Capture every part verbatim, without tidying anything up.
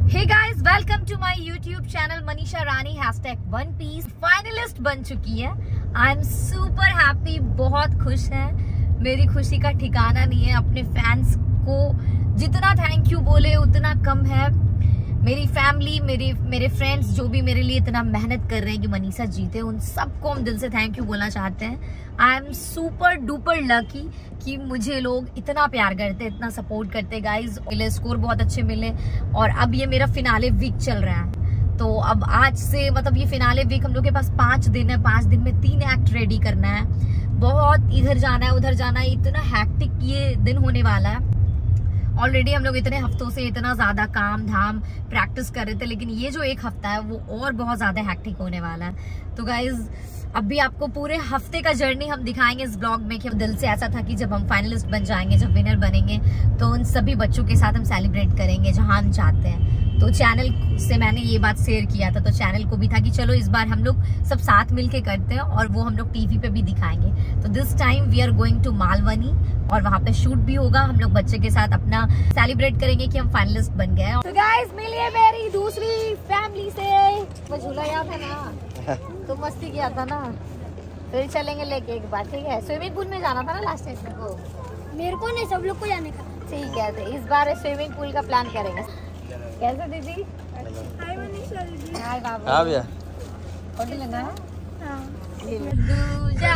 Hey guys, welcome to my YouTube channel Manisha Rani hashtag one piece finalist बन चुकी है। आई am super happy, बहुत खुश है। मेरी खुशी का ठिकाना नहीं है। अपने फैंस को जितना थैंक यू बोले उतना कम है। मेरी फैमिली, मेरे मेरे फ्रेंड्स जो भी मेरे लिए इतना मेहनत कर रहे हैं कि मनीषा जीते, उन सबको हम दिल से थैंक यू बोलना चाहते हैं। I am super duper lucky कि मुझे लोग इतना प्यार करते, इतना सपोर्ट करते। गाइज मिले, स्कोर बहुत अच्छे मिले और अब ये मेरा फिनाले वीक चल रहा है। तो अब आज से मतलब ये फिनाले वीक हम लोग के पास पांच दिन है। पांच दिन में तीन एक्ट रेडी करना है। बहुत इधर जाना है उधर जाना है, इतना हैक्टिक ये दिन होने वाला है। ऑलरेडी हम लोग इतने हफ्तों से इतना ज्यादा काम धाम प्रैक्टिस कर रहे थे, लेकिन ये जो एक हफ्ता है वो और बहुत ज्यादा हैक्टिक होने वाला है। तो गाइज अभी आपको पूरे हफ्ते का जर्नी हम दिखाएंगे इस ब्लॉग में कि दिल से ऐसा था कि जब हम फाइनलिस्ट बन जाएंगे, जब विनर बनेंगे, तो उन सभी बच्चों के साथ हम सेलिब्रेट करेंगे जहां हम चाहते हैं। तो चैनल से मैंने ये बात शेयर किया था, तो चैनल को भी था कि चलो इस बार हम लोग सब साथ मिलके करते हैं और वो हम लोग टीवी पे भी दिखाएंगे। तो this time we are going to Malvani और वहाँ पे शूट भी होगा। हम लोग बच्चे के साथ अपना सेलिब्रेट करेंगे कि हम फाइनलिस्ट बन गए। तो गाइस मिलिए मेरी दूसरी फैमिली से। वो झूला याद है ना, तो मस्ती किया था ना, फिर चलेंगे लेके एक बार, ठीक है। स्विमिंग पूल में जाना था ना लास्ट टाइम को, मेरे को नहीं, सब लोग को जाने का। ठीक है, तो इस बार स्विमिंग पूल का प्लान करेंगे। कैसे दीदी? हाय मनीषा दीदी। हाय बाबू। हाँ भैया। फोटो लेना है? हाँ। दूजा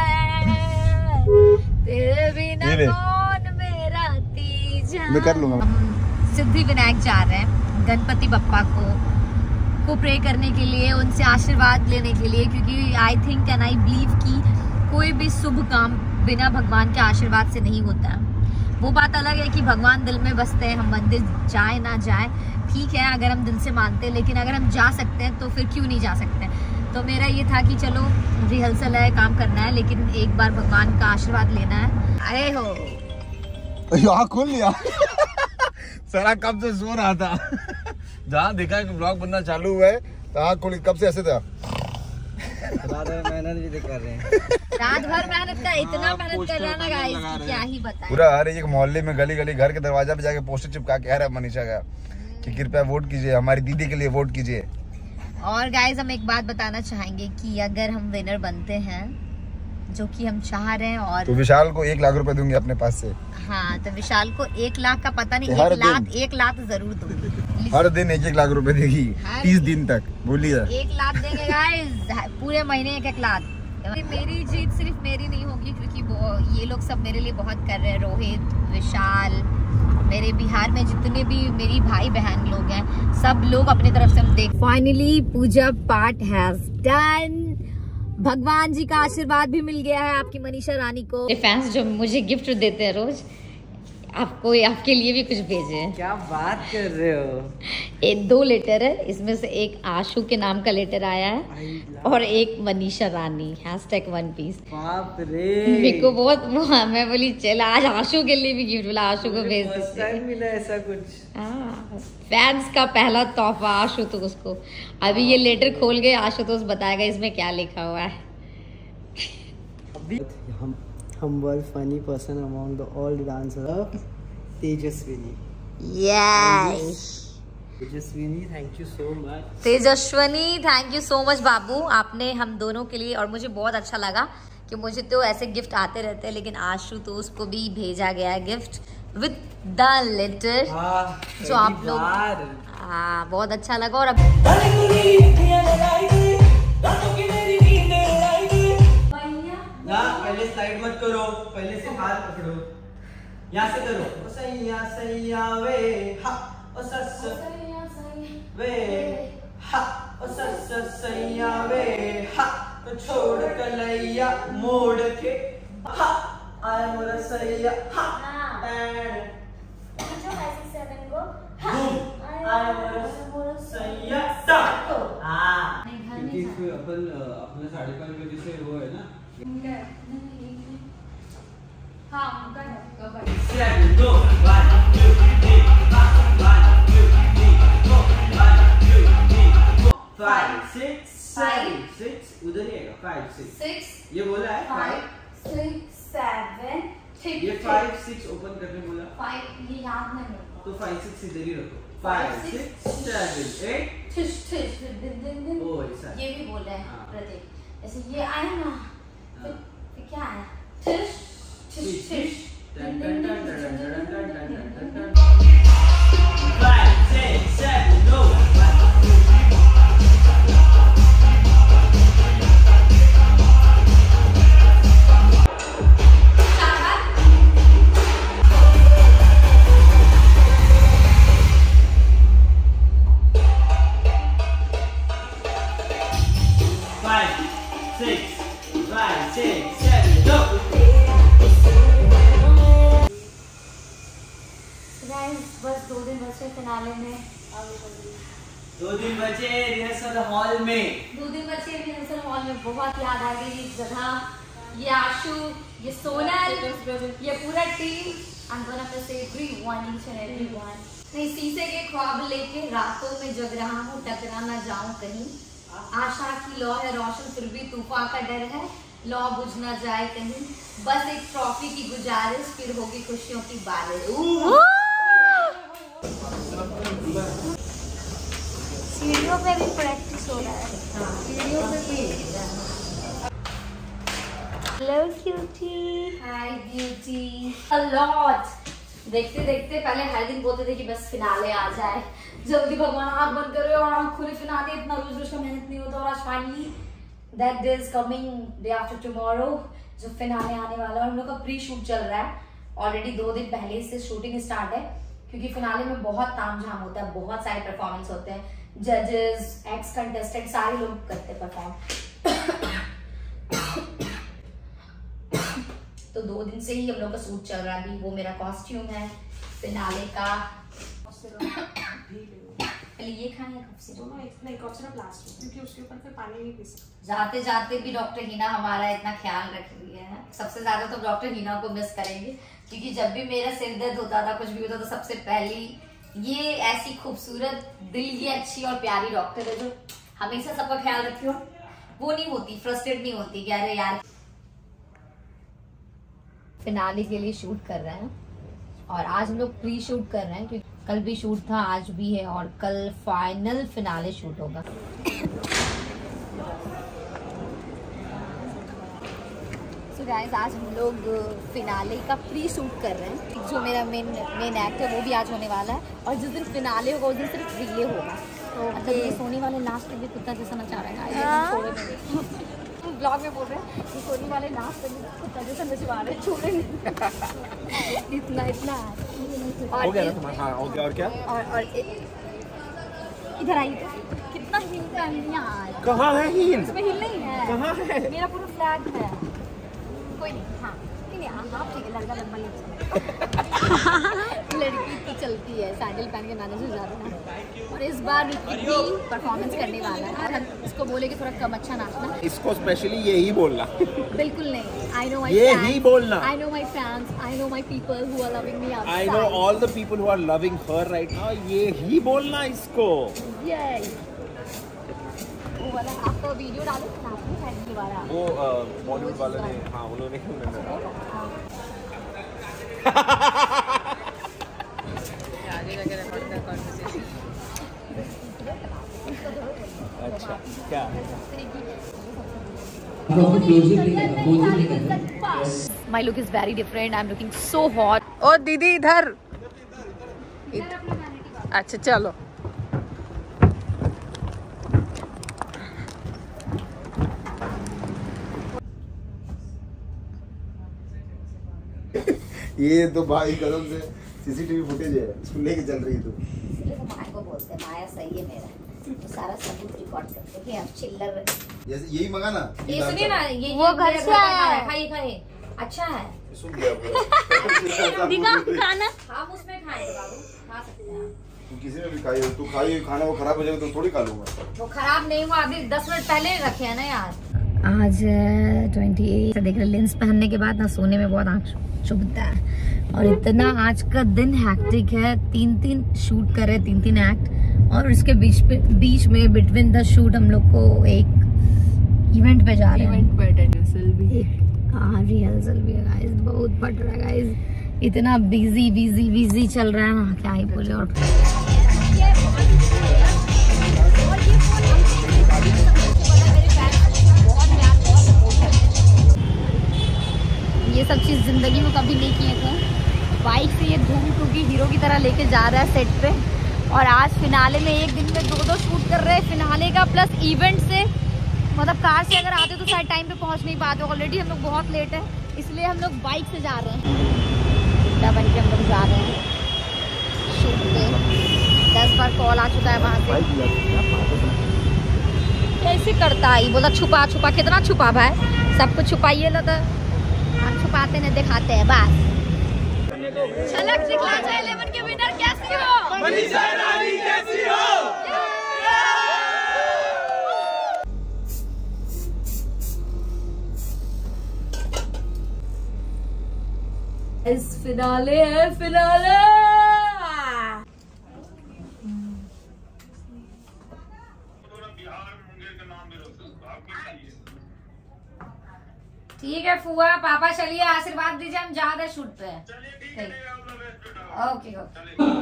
है, तेरे बिना कौन मेरा तीजा। मैं कर लूंगा। हम सिद्धि विनायक जा रहे हैं गणपति बप्पा को को प्रे करने के लिए, उनसे आशीर्वाद लेने के लिए, क्योंकि I think and I believe कि कोई भी शुभ काम बिना भगवान के आशीर्वाद से नहीं होता। वो बात अलग है कि भगवान दिल में बसते हैं, हम मंदिर जाए ना जाए ठीक है अगर हम दिल से मानते हैं, लेकिन अगर हम जा सकते हैं तो फिर क्यों नहीं जा सकते। तो मेरा ये था कि Chalo रिहर्सल है, काम करना है, लेकिन एक बार भगवान का आशीर्वाद लेना है। आए हो यहाँ खोल लिया सारा कब से सो रहा था जहाँ देखा कि ब्लॉग बनना चालू हुआ है तो खोल, कब से ऐसे था। रात भर मेहनत भी कर रहे हैं। रात भर मेहनत कर, इतना मेहनत कर रहा है ना गाइस, क्या ही बताएं। पूरा हर एक मोहल्ले में गली गली घर के दरवाजा पे जाके पोस्टर चिपका के आ रहा है मनीषा का कि कृपया वोट कीजिए, हमारी दीदी के लिए वोट कीजिए। और गाइस हम एक बात बताना चाहेंगे कि अगर हम विनर बनते हैं, जो कि हम चाह रहे हैं, और तो विशाल को एक लाख रुपए दूंगी अपने पास से। हाँ, तो विशाल को एक लाख का पता नहीं, हर एक लाख एक लाख जरूर दूंगी। हर दिन एक एक लाख रुपए देगी तीस दिन तक, बोलिए। एक लाख देंगे गाइस, पूरे महीने एक एक लाख। मेरी जीत सिर्फ मेरी नहीं होगी, क्योंकि वो ये लोग सब मेरे लिए बहुत कर रहे हैं। रोहित, विशाल, मेरे बिहार में जितने भी मेरी भाई बहन लोग हैं, सब लोग अपनी तरफ से हम देख। फाइनली पूजा पाठ हैज डन। भगवान जी का आशीर्वाद भी मिल गया है आपकी मनीषा रानी को। फैंस जो मुझे गिफ्ट देते हैं रोज, आपको आपके लिए भी कुछ भेजे हैं। क्या बात कर रहे हो? एक दो लेटर है, इसमें से एक आशु के नाम का लेटर आया है और एक Manisha Rani hashtag one piece. बाप रे, मेरे को बहुत वो, मैं बोली चल आज आशु के लिए भी गिफ्ट बोला, आशु को भेज देते। मिला ऐसा कुछ। हाँ, फैंस का पहला तोहफा आशुतोष को। अभी ये लेटर खोल गए, आशुतोष बताएगा इसमें क्या लिखा हुआ है। हम humble funny person among the all dancers, Tejaswini. Yes. Tejaswini, thank you so much. Tejaswini, thank you so much बाबू, आपने हम दोनों के लिए। और मुझे बहुत अच्छा लगा कि मुझे तो ऐसे गिफ्ट आते रहते हैं, लेकिन आशुतोष को भी भेजा गया है गिफ्ट विद द लेटर, जो आप लोग। हाँ, बहुत अच्छा लगा। और अब पहले स्लाइड मत करो, पहले से हाथ पकड़ो, यहाँ से करो। ओ सैया सैया वे हा, ओ सस वे हा, ओ सस सैया वे हा, तो छोड़ कलैया मोड़ के हा, आए मोरा सैया हा, एंड आए मोरा सैया सा। हाँ, क्योंकि अपन अपने साढ़े पाँच बजे से वो है ना। हाँ, Seven, go. One, two, three, five, one, two, three, four, one, two, three, four, five, six, seven, six. उधर ही आएगा five, six. Six. ये बोला है five, six, seven, ये five, six ओपन करने बोला. Five ये याद नहीं होगा. तो five, six इधर ही रखो. Five six seven eight. ठिश ठिश दिन दिन दिन ओ ऐसा ये भी बोल रहे हैं हाँ। प्रतीक। ऐसे ये आया ना फिर फिर क्या आया ठिश ठिश ठिश डन डन डन डन डन डन डन डन डन। Five six seven go. बस दो दिन बचे फिनाले में। दो दिन बचे रिहर्सल हॉल में। दो दिन बचे रिहर्सल हॉल में। बहुत याद आ गई ये जगह, ये आशु, ये सोनल, ये पूरा team. I'm gonna miss everyone, each and everyone. मैं शीशे के ख्वाब लेके रातों में जग रहा हूँ, टकरा ना जाऊं कहीं। आशा की लौ है रोशन, फिर भी तूफान का डर है, लौ बुझ ना जाए कहीं। बस एक ट्रॉफी की गुजारिश, फिर होगी खुशियों की बारिश। सीढ़ियों पे भी प्रैक्टिस हो रहा है। सीढ़ियों पे भी। Hello cutie. Hi beauty. A lot. देखते देखते पहले हर दिन बोलते थे कि बस फिनाले आ जाए, जल्दी भगवान आँख बंद करे और आँख खुले। फिनाले इतना रोज रोज का मेहनत नहीं होता, और आज finally that day is coming, day after tomorrow, जो फिनाले आने वाला है। हम लोग का प्री शूट चल रहा है ऑलरेडी, दो दिन पहले से शूटिंग स्टार्ट है, क्योंकि फिनाले में बहुत तामझाम होता है, बहुत सारे परफॉर्मेंस होते हैं, जजेस, एक्स कंटेस्टेंट सारे लोग करते परफॉर्म। तो दो दिन से ही हम लोग का शूट चल रहा है अभी। वो मेरा कॉस्ट्यूम है फिनाले का। पहले ये खाएं कब से दोनों एक नहीं कॉफ सिरप लास्ट में, क्योंकि उसके ऊपर फिर पानी नहीं पी सकते। जाते जाते भी डॉक्टर हीना हमारा इतना ख्याल रख रही है। सबसे ज्यादा तो डॉक्टर हीना को मिस करेंगे, क्योंकि जब भी मेरा सिर दर्द होता था, कुछ भी होता था, सबसे पहली ये ऐसी खूबसूरत, दिल की अच्छी और प्यारी डॉक्टर है जो हमेशा सबका ख्याल रखती हो। वो नहीं होती, फ्रस्ट्रेट नहीं होती कि अरे यार। फिनाले के लिए शूट कर रहे हैं, और आज हम लोग प्री शूट कर रहे हैं, क्योंकि कल भी शूट था, आज भी है, और कल फाइनल फिनाले शूट होगा। सो गाइस, आज हम लोग फिनाले का प्री शूट कर रहे हैं। जो मेरा मेन मेन एक्ट है वो भी आज होने वाला है, और जिस दिन फिनाले होगा उस दिन सिर्फ रिले होगा। मतलब ये सोने वाले लास्ट के लिए कुत्ता जैसा नचा रहा है। ब्लॉग में बोल रहे हैं कि सोने वाले लास्ट में कुत्ता जैसा नचवा रहे हैं, छोड़े इतना इतना हो गया ना तुम्हारा? हाँ, हो गया। और क्या? और और इधर आइए तो कितना हिल का है यार। कहाँ है हिल? इसमें हिल नहीं है। कहाँ है? मेरा पूरा फ्लैट है। कोई नहीं। हाँ नहीं, आप ठीक है, लड़का लंबा नहीं लड़की तो चलती है, सैंडल पहन के नाने से ज्यादा ना। और इस बार रिकी परफॉर्मेंस करने वाला है, और हम इसको बोले कि थोड़ा कम अच्छा नाचना। इसको स्पेशली यही बोलना। बिल्कुल नहीं। आई नो माय ये ही बोलना। I know my fans, I know my people who are loving me outside. I know all the people who are loving her right now. ये ही बोलना इसको। Yay! वो वाला आपका वीडियो डालो ना, आपने फैमिली वाला। वो बॉलीवुड वाले ने, हाँ उन्होंने अच्छा क्या? My look is very different. I'm looking so hot. ओ दीदी इधर। अच्छा चलो। ये तो भाई कसम से सीसीटीवी फुटेज है, इसको लेके चल रही है तू। इसलिए तो माया को बोलते हैं, माया सही है मेरा, तो सारा सबूत रिकॉर्ड करते हैं। अब चिल्लर जैसे यही मंगा ना। ये सुनिए ना, ये वो घर से आया है। खाइए खाइए, अच्छा है। सुन लिया पूरा। दिखा खाना। हम उसमें खाएंगे बाबू, खा सकते हैं। तू किसी में भी खाई हो, तू खाई खाना वो खराब हो जाएगा तो थोड़ी खा लूंगा। वो खराब नहीं हुआ, अभी दस मिनट पहले रखे हैं ना यार। आज ट्वेंटी एट देख रहे, लेंस पहनने के बाद ना सोने में बहुत आँख चुभता है, और इतना आज का दिन हैक्टिक है। तीन तीन शूट कर रहे, तीन तीन एक्ट, और इसके बीच पे बीच में बिटवीन द शूट हम लोग को एक इवेंट पे जा रहे हैं। इवेंट पे रिहर्सल भी एक हाँ रिहर्सल भी है गाइस, बहुत बढ़ रहा है गाइस, इतना बिजी बिजी बिजी चल रहा है ना, क्या ही बोले। और चीज़ ज़िंदगी में कभी नहीं किए थे। बाइक से ये धूम टूकी हीरो की तरह लेके जा रहा है सेट पे। और आज फिनाले में एक दिन में दो दो शूट कर रहे हैं, फिनाले का प्लस इवेंट से। मतलब कार से अगर आते तो शायद टाइम पे पहुंच नहीं पाते। ऑलरेडी हम लोग बहुत लेट है, इसलिए हम लोग बाइक से जा रहे हैं। बन के हम लोग जा रहे हैं शूट पे। दस बार कॉल आ चुका है वहाँ से। कैसे करता है बोला छुपा छुपा, कितना छुपा भाई, सब कुछ छुपाइए लो तो हम छुपाते नहीं दिखाते हैं बस। झलक दिखला जाए इलेवन के विनर कैसी हो? मनीषा रानी कैसी हो? इस फिनाले है फिनाले। ठीक है फुआ पापा चलिए आशीर्वाद दीजिए, हम जा रहे शूट पे। Okay okay.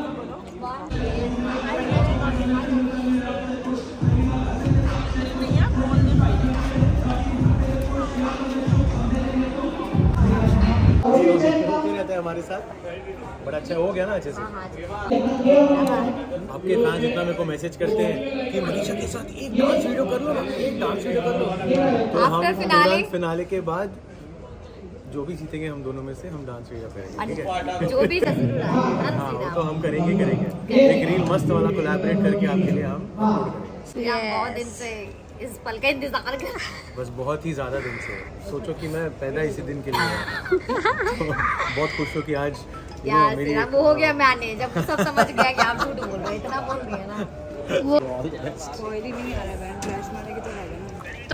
रहता है हमारे साथ, बड़ा अच्छा हो गया ना अच्छे से। आपके फैंस इतना मेरे को मैसेज करते हैं कि मनीषा के साथ एक डांस वीडियो कर लो, एक डांस वीडियो कर लो। तो हम फिनाले फिनाले के बाद जो भी जीतेंगे हम दोनों में से हम डांस वीडियो करेंगे, ठीक है? जो भी हाँ तो हम करेंगे करेंगे एक रील मस्त वाला कोलैबोरेट करके आपके लिए हम अपलोड करेंगे। बहुत दिन से इस पल का इंतजार कर, बस बहुत ही ज़्यादा दिन से। सोचो कि मैं पैदा इसी दिन के लिए तो बहुत खुश हूँ कि आज यार मेरी वो हो गया। मैंने जब सब समझ गया कि आप झूठ बोल रहे हैं, इतना बोल दिया ना। वो कोई भी नहीं आ रहा है, ड्रेस मारे के तो रहेगा ना।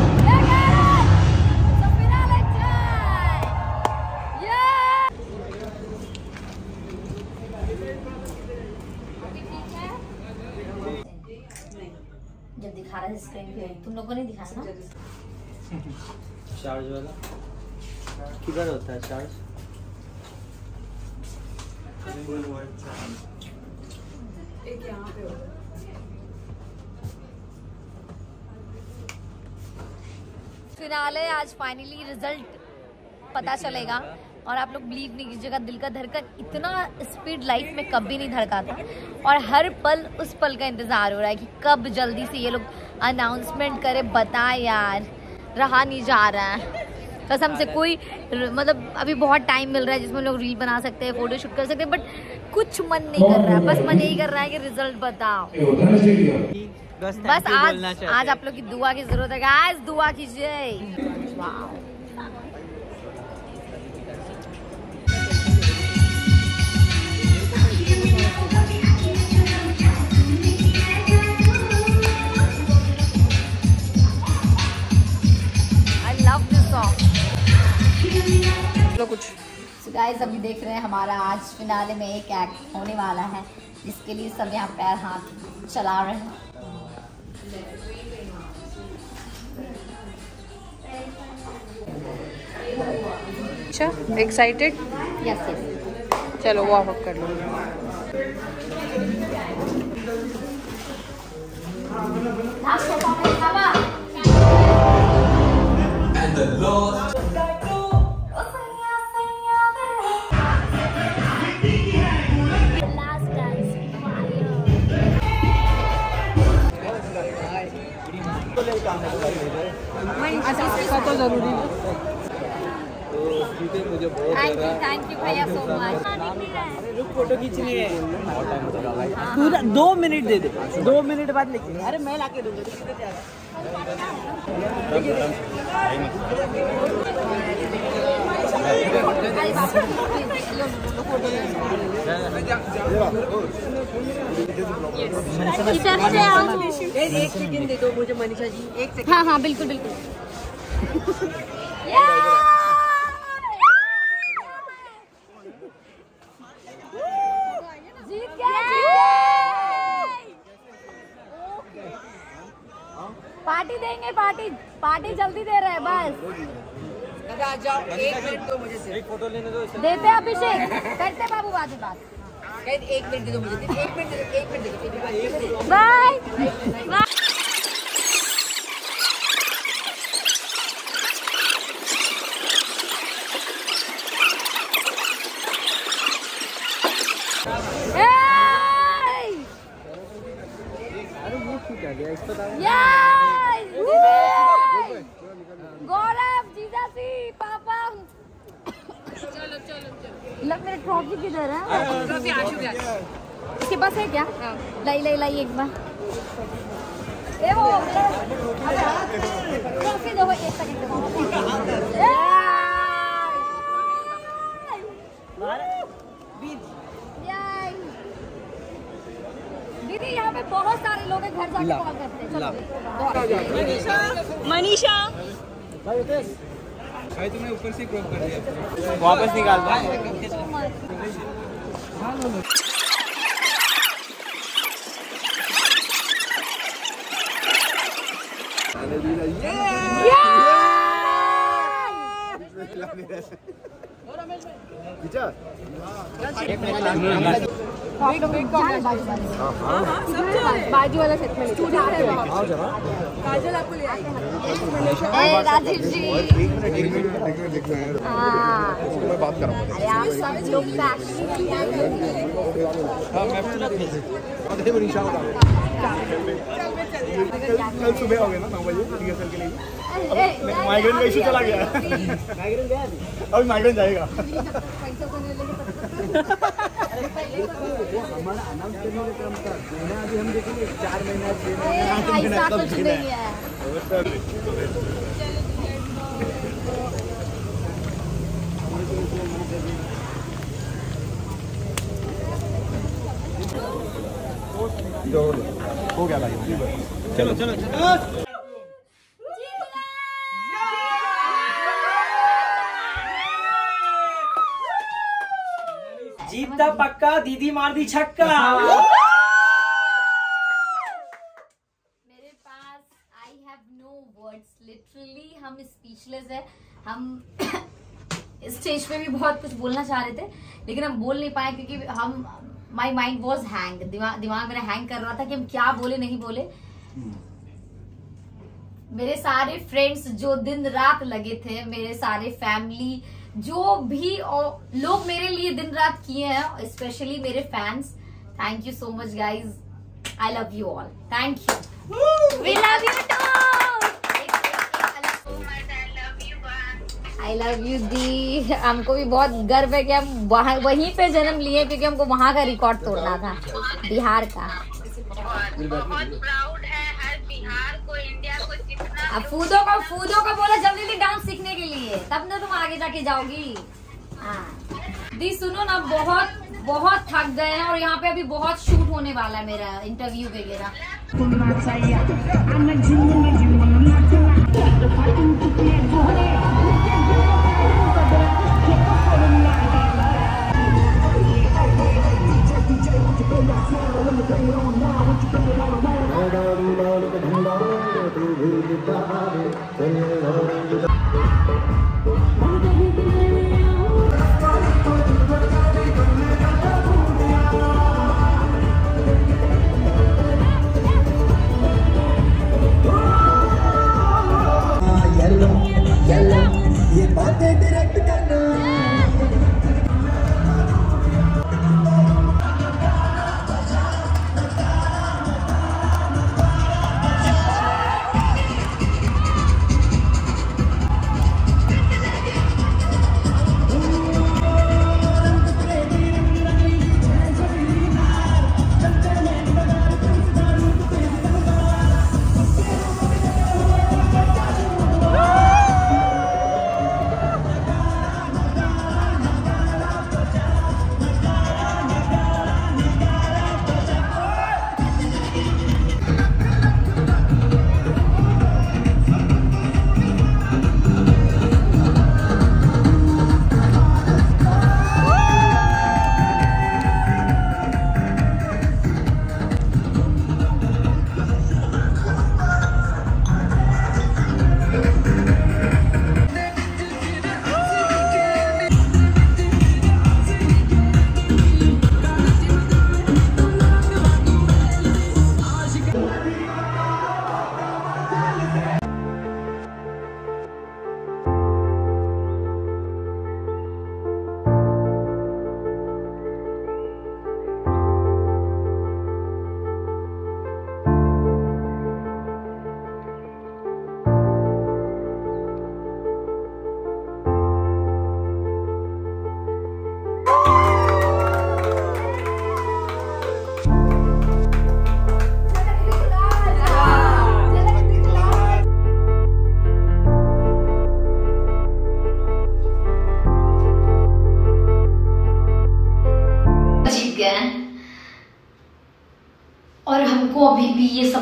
जब दिखा रहा है स्क्रीन पे, तुम लोगों ने दिखाया ना चार्ज वाला किधर होता है चार्ज? एक यहाँ पे होता है। फिनाले आज फाइनली रिजल्ट पता चलेगा। और आप लोग बिलीव नहीं कीजिएगा, दिल का धड़कन इतना स्पीड लाइफ में कभी नहीं धड़का था। और हर पल उस पल का इंतज़ार हो रहा है कि कब जल्दी से ये लोग अनाउंसमेंट करे, बताएं यार। रहा नहीं जा रहा है कसम से। कोई मतलब अभी बहुत टाइम मिल रहा है जिसमें लोग रील बना सकते हैं, फोटो शूट कर सकते हैं, बट कुछ मन नहीं कर रहा है। बस मन यही कर रहा है कि रिजल्ट बताओ। बस आज आज आप लोग की दुआ की जरूरत है गाइस, दुआ कीजिए। वाओ कुछ so guys, अभी देख रहे हैं हमारा आज फिनाले में एक एक्ट होने वाला है, जिसके लिए सब यहाँ पैर हाथ चला रहे हैं। अच्छा एक्साइटेड? Yes yes. चलो वार्म अप कर लो। तो जरूरी है। मुझे बहुत थैंक यू थैंक यू भैया सो मच। फोटो खींचनी है, पूरा दो मिनट दे दे, दो मिनट बाद लेके। अरे मैं लाके दूंगा। एक सेकंड दे दो मुझे मनीषा जी, एक सेकंड। हाँ हाँ बिल्कुल बिल्कुल। पार्टी देंगे, पार्टी पार्टी जल्दी दे रहे हैं बस। जाओ एक मिनट दो मुझे, एक फोटो लेने दो। देते अभिषेक, करते बाबू बाद में बात। एक मिनट दे दो मुझे, एक मिनट दे दो, एक मिनट दे दो। Bye bye. गौरव जीजा सी पापा चलो चलो चलो मेरे ट्रॉफी किधर है? ट्रॉफी आशु के इसके पास है क्या? लाई लाई लाई एक बार ए वो ट्रॉफी दो एक सेकंड दीदी यहाँ पे बहुत सारे लोग हैं घर जाके कॉल करते हैं। मनीषा मनीषा भाई तुमने ऊपर से क्रॉप कर दिया वापस निकाल दो। बाजू वाला सेट में काजल आपको ले आएगी राजीव जी। मैं बात कर रहा हूँ। अरे आप सब लोग कल सुबह हो गए ना नौ बजे रिहर्सल के लिए। माइग्रेन का इशू चला गया। माइग्रेन गया अभी माइग्रेन जाएगा। हमारा अनाउंस करने का क्रम था देना अभी हम देखेंगे चार महीना छह महीना कुछ नहीं है। हो गया भाई चलो चलो चलो जीतता पक्का दीदी मार दी छक्का। मेरे पास I have no words literally हम स्पीचलेस है। हम स्टेज पे भी बहुत कुछ बोलना चाह रहे थे लेकिन हम बोल नहीं पाए क्योंकि हम माई माइंड वॉज हैंग दिमाग दिमाग मेरा हैंग कर रहा था कि हम क्या बोले नहीं बोले। मेरे सारे फ्रेंड्स जो दिन रात लगे थे, मेरे सारे फैमिली जो भी लोग मेरे लिए दिन रात किए हैं, स्पेशली मेरे fans, thank you so much guys. I love you all. Thank you. We love you too. I love you दी। हमको भी बहुत गर्व है कि हम वहाँ वहीं पे जन्म लिए क्योंकि हमको वहाँ का रिकॉर्ड तोड़ना था, बिहार का। बहुत प्राउड है हर बिहार को, इंडिया को जितना। अब फूदो को फूदो को बोला जल्दी जल्दी डांस सीखने के लिए, तब ना तुम आगे जाके जाओगी। हाँ दी सुनो ना, बहुत बहुत थक गए हैं और यहाँ पे अभी बहुत शूट होने वाला है मेरा इंटरव्यू वगैरह। ये बातें डायरेक्ट करना।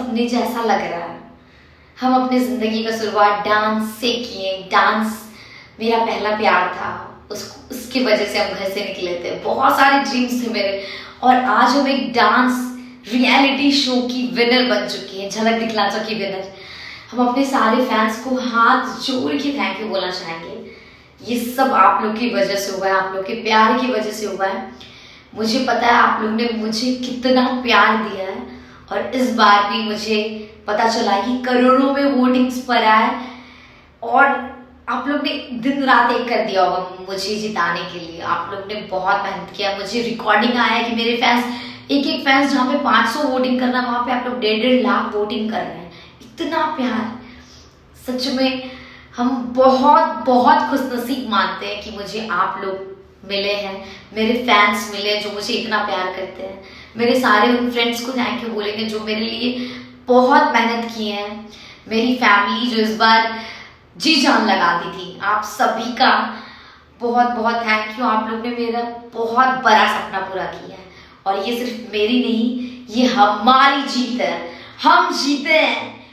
सपने जैसा लग रहा है। हम अपनी जिंदगी का शुरुआत डांस से किए। डांस मेरा पहला प्यार था, उसको उसकी वजह से हम घर से निकले थे। बहुत सारे ड्रीम्स थे मेरे, और आज हम एक डांस रियलिटी शो की विनर बन चुकी है, झलक दिखला चुकी विनर। हम अपने सारे फैंस को हाथ जोड़ के थैंक यू बोलना चाहेंगे। ये सब आप लोग की वजह से हुआ है, आप लोग के प्यार की वजह से हुआ है। मुझे पता है आप लोग ने मुझे कितना प्यार दिया है, और इस बार भी मुझे पता चला कि करोड़ों में वोटिंग्स पर आए, और आप लोग ने दिन रात एक कर दिया होगा मुझे जिताने के लिए। आप लोग ने बहुत मेहनत किया। मुझे रिकॉर्डिंग आया कि मेरे फैंस, एक एक फैंस जहाँ पे पाँच सौ वोटिंग करना, वहां पे आप लोग डेढ़ डेढ़ लाख वोटिंग कर रहे हैं। इतना प्यार, सच में हम बहुत बहुत खुशनसीब मानते हैं कि मुझे आप लोग मिले हैं, मेरे फैंस मिले जो मुझे इतना प्यार करते हैं। मेरे सारे उन फ्रेंड्स को थैंक यू बोलेंगे जो मेरे लिए बहुत मेहनत किए हैं। मेरी फैमिली जो इस बार जी जान लगा दी थी, आप सभी का बहुत बहुत थैंक यू। आप लोग ने मेरा बहुत बड़ा सपना पूरा किया है, और ये सिर्फ मेरी नहीं, ये हमारी जीत है। हम जीते हैं।